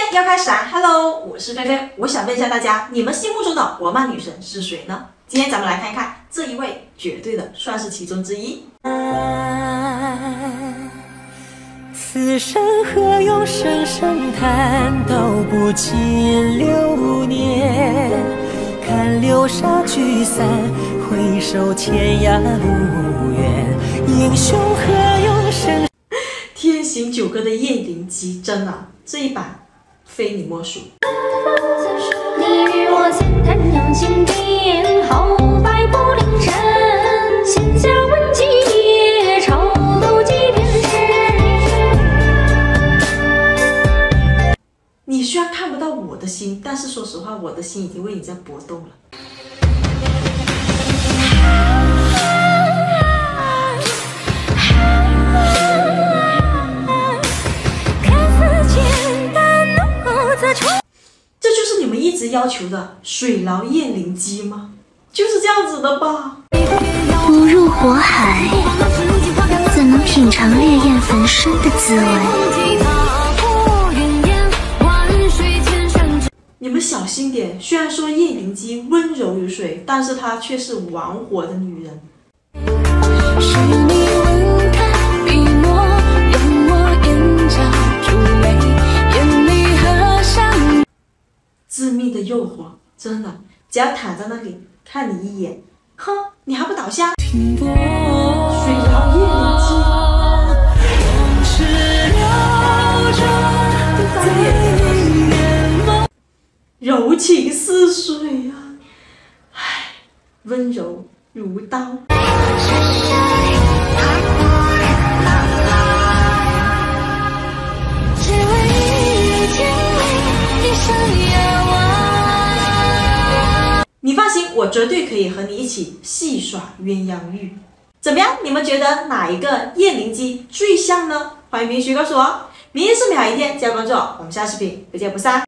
要开始啦 ！Hello， 我是菲菲，我想问一下大家，你们心目中的国漫女神是谁呢？今天咱们来看一看这一位，绝对的算是其中之一。 此生何用声声叹，道不尽流年。看流沙聚散，回首天涯路远。英雄何用声。 天行九歌的叶灵姬真的这一版非你莫属。 你与我闲谈两心定，后百步凌晨，闲暇问几夜，朝斗几遍时。 你虽然看不到我的心，但是说实话，我的心已经为你在搏动了。这就是你们一直要求的水牢叶灵姬吗？就是这样子的吧。 不入火海，怎能品尝烈焰焚身的滋味？ 你们小心点，虽然说叶灵姬温柔如水，但是她却是玩火的女人。 是你温看笔墨，让我眼角珠泪，眼里合上。 致命的诱惑，真的，只要躺在那里看你一眼，哼，你还不倒下？水牢叶灵姬， 往事流转在眼眸， 柔情似水啊，唉，温柔如刀。 只为遇见你，一生遥望。 你放心，我绝对可以和你一起戏耍鸳鸯浴。怎么样？你们觉得哪一个叶灵姬最像呢？欢迎评论区告诉我。明天是美好一天，记得关注我，我们下视频不见不散。